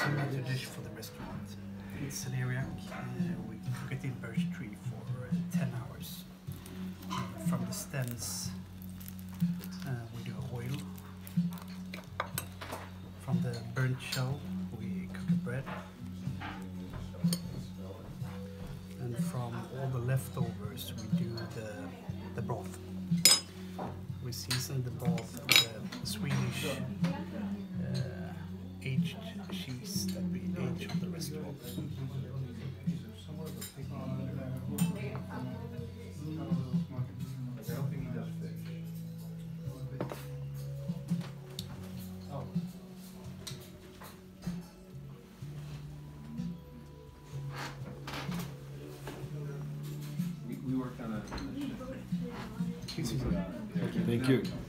signature dish for the restaurant. It's celeriac. We cook it in birch tree for 10 hours. From the stems, we do oil. From the burnt shell, we cook bread. And from all the leftovers, we do the broth. We season the broth with Swedish aged cheese that we age on the restaurant. We worked on a... Thank you.